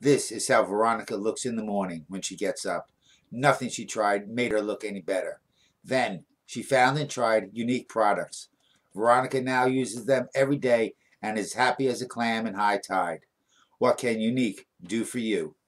This is how Veronica looks in the morning when she gets up. Nothing she tried made her look any better. Then she found and tried Younique products. Veronica now uses them every day and is happy as a clam in high tide. What can Younique do for you?